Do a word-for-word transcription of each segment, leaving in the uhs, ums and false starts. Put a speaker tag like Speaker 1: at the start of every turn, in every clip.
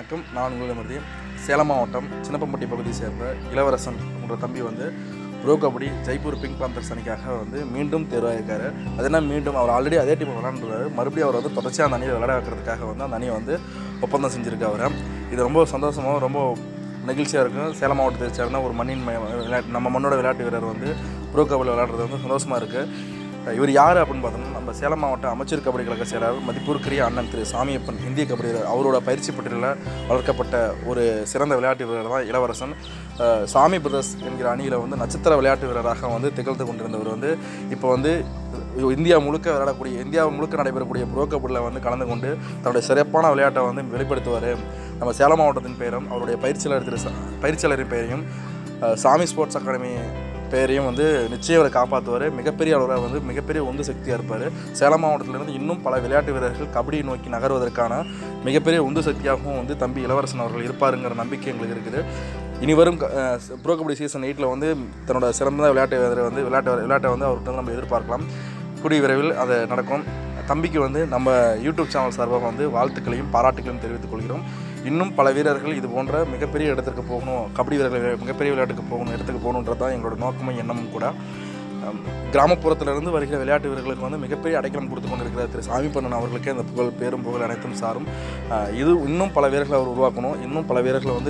Speaker 1: வணக்கம். நான் உங்களிடமிருந்து சேலம் மாவட்டம் சின்னப்பம்பட்டி பகுதியை சேர்ந்த இளவரசன் என்ற தம்பி வந்து bro kabaddi Jaipur Pink Panthers அணிக்காக வந்து மீண்டும் தேர்வாயிருக்காரு. அது என்ன மீண்டும் அவர் ஆல்ரெடி அதே டீம் விளாண்டுருக்காரு. மறுபடியும் அவர் வந்து தொடர்ச்சியாக அந்த அணியை விளையாட வைக்கிறதுக்காக வந்து அந்த அணியை வந்து ஒப்பந்தம் செஞ்சுருக்கு அவர். இது ரொம்ப சந்தோஷமாக ரொம்ப நெகிழ்ச்சியாக இருக்கும். சேலம் மாவட்டத்தை சேர்ந்த ஒரு மண்ணின் விளையாட்டு நம்ம மண்ணோட விளையாட்டு வீரர் வந்து ப்ரோ கபடி விளையாடுறது வந்து சந்தோஷமாக இருக்குது. இவர் யார் அப்படின்னு பார்த்தோம்னா நம்ம சேலம் மாவட்ட அமைச்சர் கபடி கழக செயலாளர் மதிப்பிற்குரிய அண்ணன் திரு சாமியப்பன் இந்திய கபடி வீரர். அவரோட பயிற்சி பட்டியலில் வளர்க்கப்பட்ட ஒரு சிறந்த விளையாட்டு வீரர் தான் இளவரசன். சாமி பிரதர்ஸ் என்கிற அணியில் வந்து நட்சத்திர விளையாட்டு வீரராக வந்து திகழ்ந்து கொண்டிருந்தவர் வந்து இப்போ வந்து இந்தியா முழுக்க விளையாடக்கூடிய இந்தியா முழுக்க நடைபெறக்கூடிய ப்ரோ கபடியில் வந்து கலந்து கொண்டு தன்னுடைய சிறப்பான விளையாட்டை வந்து வெளிப்படுத்துவார். நம்ம சேலம் மாவட்டத்தின் பெயரும் அவருடைய பயிற்சியாளர் திரு பயிற்சியாளரின் பெயரையும் சாமி ஸ்போர்ட்ஸ் அகாடமி பேரையும் வந்து நிச்சயம் அவரை காப்பாற்றுவார். மிகப்பெரிய அளவில் வந்து மிகப்பெரிய உந்து சக்தியாக இருப்பார். சேலம் மாவட்டத்திலிருந்து இன்னும் பல விளையாட்டு வீரர்கள் கபடியை நோக்கி நகர்வதற்கான மிகப்பெரிய உந்து சக்தியாகவும் வந்து தம்பி இளவரசன் அவர்கள் இருப்பாருங்கிற நம்பிக்கை எங்களுக்கு இருக்குது. இனி வரும் ப்ரோ கபடி சீசன் எயிட்டில் வந்து தன்னோட சிறந்த விளையாட்டு வீரரை வந்து விளையாட்டு விளையாட்டை வந்து அவர்கிட்ட நம்ம எதிர்பார்க்கலாம். கூடிய விரைவில் அது நடக்கும். தம்பிக்கு வந்து நம்ம யூடியூப் சேனல் சார்பாக வந்து வாழ்த்துக்களையும் பாராட்டுகளையும் தெரிவித்துக் கொள்கிறோம். இன்னும் பல வீரர்கள் இது போன்ற மிகப்பெரிய இடத்திற்கு போகணும், கபடி வீரர்கள் மிகப்பெரிய விளையாட்டுக்கு போகணும் இடத்துக்கு போகணுன்றது தான் எங்களோட நோக்கமும் எண்ணமும் கூட. கிராமப்புறத்திலிருந்து வருகிற விளையாட்டு வீரர்களுக்கு வந்து மிகப்பெரிய அடைக்கலம் கொடுத்து கொண்டிருக்கிற திரு சாமிப்பண்ணன் அவர்களுக்கே அந்த புகழ் பேரும் புகழ் அனைத்தும் சாரும். இது இன்னும் பல வீரர்களை அவர் உருவாக்கணும். இன்னும் பல வீரர்களை வந்து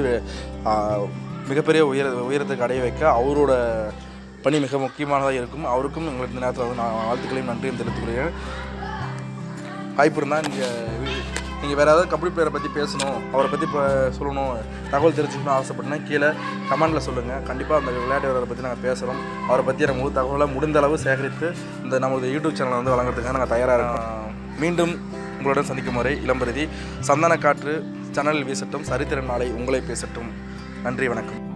Speaker 1: மிகப்பெரிய உயர உயரத்துக்கு அடைய வைக்க அவரோட பணி மிக முக்கியமானதாக இருக்கும். அவருக்கும் எங்களுக்கு இந்த நேரத்தில் வந்து நான் வாழ்த்துக்களையும் நன்றியும் தெரிவித்துக்கிறேன். வாய்ப்பு இருந்தால் நீங்கள் நீங்கள் வேறு ஏதாவது கபடி பிளேயரை பற்றி பேசணும், அவரை பற்றி இப்போ சொல்லணும், தகவல் தெரிஞ்சுக்கணும் ஆசைப்பட்டேன்னா கீழே கமெண்டில் சொல்லுங்கள். கண்டிப்பாக அந்த விளையாட்டு வீரரை பற்றி நாங்கள் பேசுகிறோம். அவரை பற்றி எனக்கு முழு தகவலை முடிந்த அளவு சேகரித்து இந்த நமது யூடியூப் சேனலை வந்து வழங்குறதுக்காக நாங்கள் தயாராக இருக்கோம். மீண்டும் உங்களுடன் சந்திக்கும் முறை இளம்பருதி. சந்தன காற்று சேனலில் வீசட்டும், சரித்திர நாளை உங்களை பேசட்டும். நன்றி, வணக்கம்.